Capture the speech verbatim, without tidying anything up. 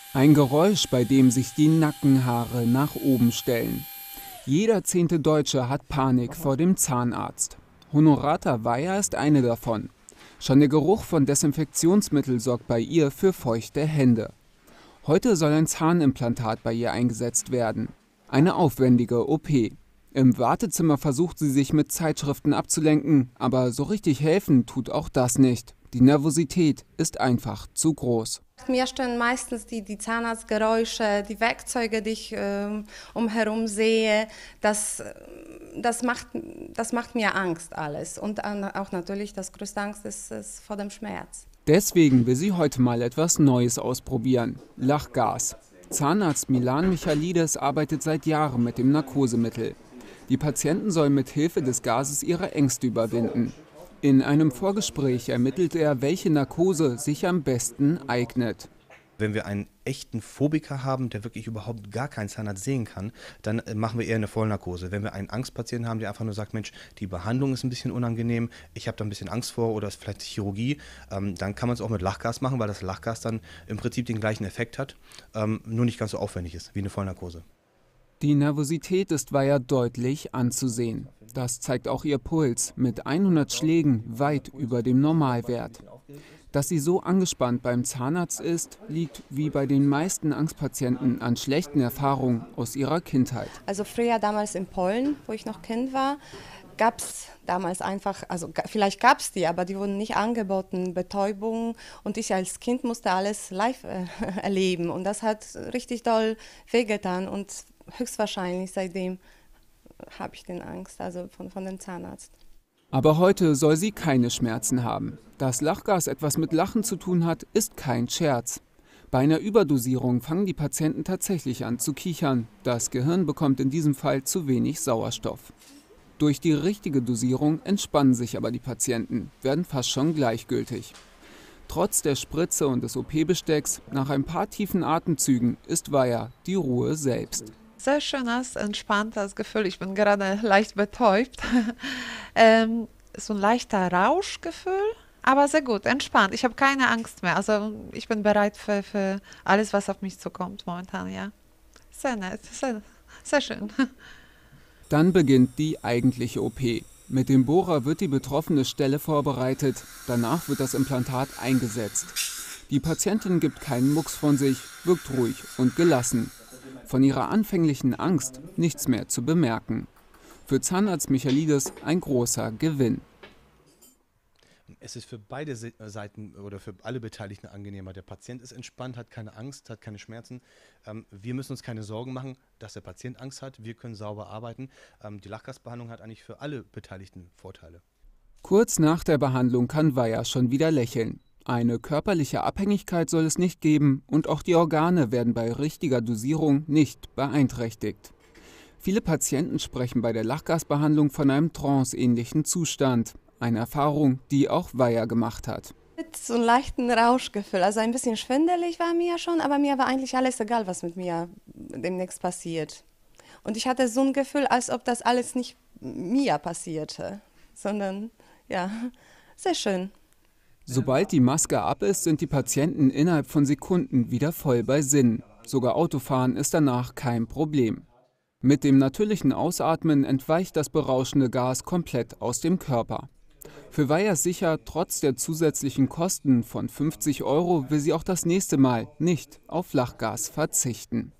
Ein Geräusch, bei dem sich die Nackenhaare nach oben stellen. Jeder zehnte Deutsche hat Panik vor dem Zahnarzt. Honorata Weyer ist eine davon. Schon der Geruch von Desinfektionsmittel sorgt bei ihr für feuchte Hände. Heute soll ein Zahnimplantat bei ihr eingesetzt werden. Eine aufwendige O P. Im Wartezimmer versucht sie sich mit Zeitschriften abzulenken, aber so richtig helfen tut auch das nicht. Die Nervosität ist einfach zu groß. Mir stören meistens die, die Zahnarztgeräusche, die Werkzeuge, die ich äh, umherum sehe. Das, das, macht, das macht mir Angst alles. Und auch natürlich das größte Angst ist, ist vor dem Schmerz. Deswegen will sie heute mal etwas Neues ausprobieren. Lachgas. Zahnarzt Milan Michaelides arbeitet seit Jahren mit dem Narkosemittel. Die Patienten sollen mit Hilfe des Gases ihre Ängste überwinden. In einem Vorgespräch ermittelt er, welche Narkose sich am besten eignet. Wenn wir einen echten Phobiker haben, der wirklich überhaupt gar keinen Zahnarzt sehen kann, dann machen wir eher eine Vollnarkose. Wenn wir einen Angstpatienten haben, der einfach nur sagt, Mensch, die Behandlung ist ein bisschen unangenehm, ich habe da ein bisschen Angst vor oder ist vielleicht Chirurgie, ähm, dann kann man es auch mit Lachgas machen, weil das Lachgas dann im Prinzip den gleichen Effekt hat, ähm, nur nicht ganz so aufwendig ist wie eine Vollnarkose. Die Nervosität ist Weyer deutlich anzusehen. Das zeigt auch ihr Puls mit hundert Schlägen weit über dem Normalwert. Dass sie so angespannt beim Zahnarzt ist, liegt wie bei den meisten Angstpatienten an schlechten Erfahrungen aus ihrer Kindheit. Also früher damals in Polen, wo ich noch Kind war, gab es damals einfach, also vielleicht gab es die, aber die wurden nicht angeboten, Betäubung. Und ich als Kind musste alles live äh, erleben. Und das hat richtig doll wehgetan. Und höchstwahrscheinlich seitdem habe ich den Angst, also von, von dem Zahnarzt. Aber heute soll sie keine Schmerzen haben. Dass Lachgas etwas mit Lachen zu tun hat, ist kein Scherz. Bei einer Überdosierung fangen die Patienten tatsächlich an zu kichern. Das Gehirn bekommt in diesem Fall zu wenig Sauerstoff. Durch die richtige Dosierung entspannen sich aber die Patienten, werden fast schon gleichgültig. Trotz der Spritze und des O P-Bestecks, nach ein paar tiefen Atemzügen ist Weyer die Ruhe selbst. Sehr schönes, entspanntes Gefühl. Ich bin gerade leicht betäubt. ähm, so ein leichter Rauschgefühl, aber sehr gut, entspannt. Ich habe keine Angst mehr. Also ich bin bereit für, für alles, was auf mich zukommt momentan. Ja, sehr nett, sehr, sehr schön. Dann beginnt die eigentliche O P. Mit dem Bohrer wird die betroffene Stelle vorbereitet. Danach wird das Implantat eingesetzt. Die Patientin gibt keinen Mucks von sich, wirkt ruhig und gelassen. Von ihrer anfänglichen Angst nichts mehr zu bemerken. Für Zahnarzt Michaelides ein großer Gewinn. Es ist für beide Seiten oder für alle Beteiligten angenehmer. Der Patient ist entspannt, hat keine Angst, hat keine Schmerzen. Ähm, wir müssen uns keine Sorgen machen, dass der Patient Angst hat. Wir können sauber arbeiten. Ähm, die Lachgasbehandlung hat eigentlich für alle Beteiligten Vorteile. Kurz nach der Behandlung kann Weyer schon wieder lächeln. Eine körperliche Abhängigkeit soll es nicht geben und auch die Organe werden bei richtiger Dosierung nicht beeinträchtigt. Viele Patienten sprechen bei der Lachgasbehandlung von einem tranceähnlichen Zustand. Eine Erfahrung, die auch Weyer gemacht hat. Mit so einem leichten Rauschgefühl, also ein bisschen schwindelig war mir schon, aber mir war eigentlich alles egal, was mit mir demnächst passiert. Und ich hatte so ein Gefühl, als ob das alles nicht mir passierte, sondern ja, sehr schön. Sobald die Maske ab ist, sind die Patienten innerhalb von Sekunden wieder voll bei Sinn. Sogar Autofahren ist danach kein Problem. Mit dem natürlichen Ausatmen entweicht das berauschende Gas komplett aus dem Körper. Für Weyer sicher, trotz der zusätzlichen Kosten von fünfzig Euro will sie auch das nächste Mal nicht auf Lachgas verzichten.